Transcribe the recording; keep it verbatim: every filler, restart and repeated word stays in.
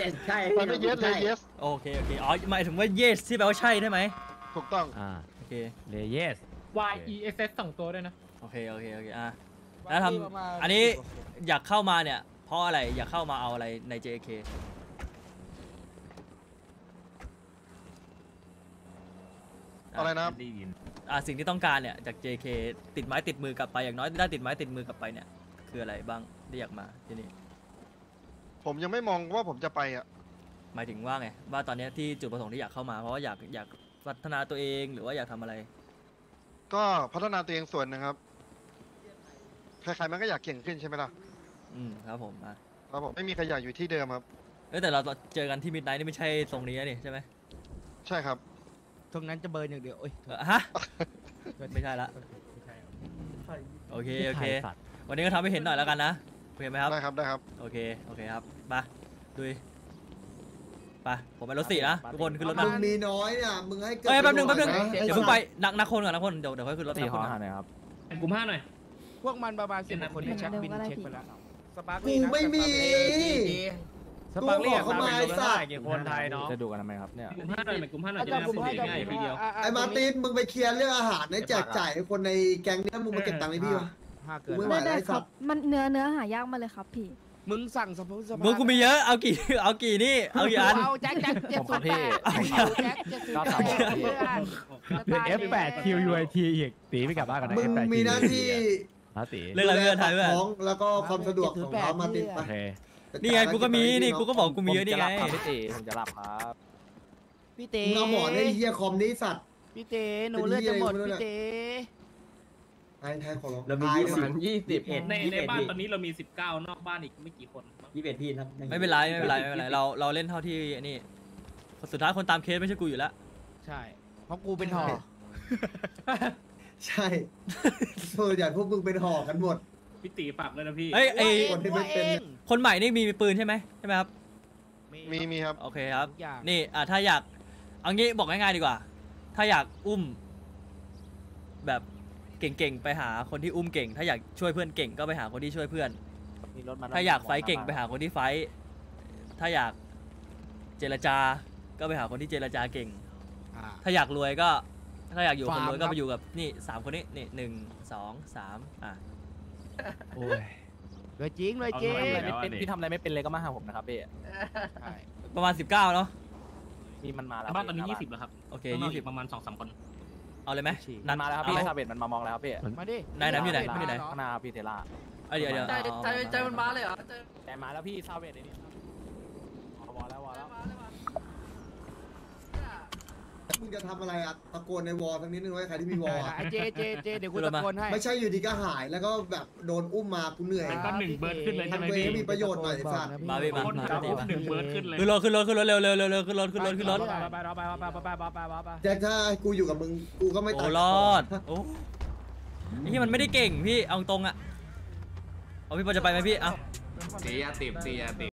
ใช่มันไม่เยสเลยเยสโอเคโอเคอ๋อหมายถึงว่า yes ที่แปลว่าใช่ใช่ไหมถูกต้องอ่าโอเคเลเยส y e s s สองตัวด้วยนะโอเคโอเคโอเคอ่ะแล้วทำอันนี้อยากเข้ามาเนี่ยเพราะอะไรอยากเข้ามาเอาอะไรใน เจ เคอะไรนะอ่ะสิ่งที่ต้องการเนี่ยจาก เจ เค ติดไม้ติดมือกลับไปอย่างน้อยได้ติดไม้ติดมือกลับไปเนี่ยคืออะไรบ้างที่อยากมาที่นี่ผมยังไม่มองว่าผมจะไปอ่ะหมายถึงว่าไงว่าตอนนี้ที่จุดประสงค์ที่อยากเข้ามาเพราะว่าอยากอยากพัฒนาตัวเองหรือว่าอยากทำอะไรก็พัฒนาตัวเองส่วนนะครับใครๆมันก็อยากเก่งขึ้นใช่ไหมล่ะอืมครับผมอ่ะครับผมไม่มีใครอยากอยู่ที่เดิมครับเออแต่เราเจอกันที่มิดไนท์นี่ไม่ใช่ทรงนี้นี่ใช่ไหมใช่ครับตรงนั้นจะเบิร์นอย่างเดียวโอ้ยฮะไม่ใช่ละโอเคโอเควันนี้ก็ทำให้เห็นหน่อยแล้วกันนะโอเคไหมครับได้ครับได้ครับโอเคโอเคครับมาดูไปผมไปรถสี่นะทุกคนขึ้นรถมามึงมีน้อยเนี่ยมึงให้เกิดเอ้ยแป๊บนึงแป๊บนึงเดี๋ยวเพิ่งไปนักนักคนก่อนนักคนเดี๋ยวเดี๋ยวค่อยขึ้นรถสี่ขอหาหน่อยครับกลุ่มห้าหน่อยพวกมันประมาณสิบคนที่เช็คบินเช็คไปแล้วสปาร์คกูไม่มีสปาร์คลี่เขามาไอ้สัตว์กี่คนไทยเนาะจะดูกันทำไมครับเนี่ยกลุ่มห้าหน่อยกลุ่มห้าหน่อยจะได้พูดง่ายๆทีเดียวไอ้มาตินมึงไปเคลียร์เรื่องอาหารให้แจกจ่ายคนในแก๊งนี้มึงมาเก็บตังค์ให้พี่วะมึงไม่ไหวไอ้สัตว์มันเนื้อเนื้อหายากมาเลยครับพี่มึงสั่งสปาร์คมึงกูมีเยอะเอากี่เอากี่นี่เอากี่อันเอาแจ็คแจ็คเจ็ดสุดแปดแจ็คเจ็ดสุดแปดเอฟ แปด คิว ยู ไอ ที อีกตีไม่กลับบ้านกันนะมึงมีหน้าที่เรื่องอะไรเรื่องไทยเพื่อนแล้วก็ความสะดวกของเขามาติดไปนี่ไงกูก็มีนี่กูก็บอกกูมีเยอะนี่ไงพี่ตีผมจะหลับครับพี่เต้เราหมอในเฮียคอมนี้สัตว์พี่เต้หนูเลือดจะหมดพี่เต้ไทยไทยขอร้องเรามียี่สิบยี่สิบในในบ้านตอนนี้เรามีสิบเก้านอกบ้านอีกไม่กี่คนยี่สิบเอ็ดพี่นะไม่เป็นไรไม่เป็นไรไม่เป็นไรเราเราเล่นเท่าที่นี่สุดท้ายคนตามเคสไม่ใช่กูอยู่แล้วใช่เพราะกูเป็นห่อใช่เอออย่าพวกมึงเป็นห่อกันหมดพี่ตีฝากเลยนะพี่เอ้ยไอคนที่ไม่เป็นคนใหม่นี่มีปืนใช่ไหมใช่ไหมครับมีมีครับโอเคครับนี่อ่ะถ้าอยากเอางี้บอกง่ายๆดีกว่าถ้าอยากอุ้มแบบเก่งๆไปหาคนที่อุ้มเก่งถ้าอยากช่วยเพื่อนเก่งก็ไปหาคนที่ช่วยเพื่อนถ้าอยากไฟเก่งไปหาคนที่ไฟถ้าอยากเจรจาก็ไปหาคนที่เจรจาเก่งถ้าอยากรวยก็ถ้าอยากอยู่คนรวยก็ไปอยู่กับนี่สามคนนี้นี่หนึ่งสองสามอ่ะโอ้ยรวยจริงรวยจริงพี่ทำอะไรไม่เป็นเลยก็มาหาผมนะครับพี่ประมาณสิบเก้าเนาะนี่มันมาแล้วบ้านตอนนี้ยี่สิบแล้วครับโอเคยี่สิบประมาณสองสามคนเอาเลยไหมนันมาแล้วครับพี่ซาเบตมันมามองแล้วครับพี่มาดิไหนไหนพี่ไหนพี่ไหนข้างหน้าพี่เทล่าเดี๋ยวเดี๋ยวใจใจมันมาเลยเหรอใจมาแล้วพี่ซาเบตนี่วอแล้ววอแล้วมึงจะทำอะไรอะตะโกนในวอลทั้งนิดนึงไว้ใครที่มีวอลไอเจเจเจเดี๋ยวกูตะโกนให้ไม่ใช่อยู่ดีก็หายแล้วก็แบบโดนอุ้มมากูเหนื่อยก็หนึ่งเบิร์ดขึ้นเลยใช่ไหมพี่มีประโยชน์หน่อยสัตว์มาพี่มาหนึ่งเบิร์ดขึ้นเลยขึ้นรถขึ้นรถขึ้นรถเร็วเร็วเร็วเร็วขึ้นรถขึ้นรถขึ้นรถแจ็คถ้ากูอยู่กับมึงกูก็ไม่ตัดโอ้รอดโอ้นี่มันไม่ได้เก่งพี่เอาตรงอะเอาพี่พอจะไปไหมพี่เอาตียาติบตียาติบ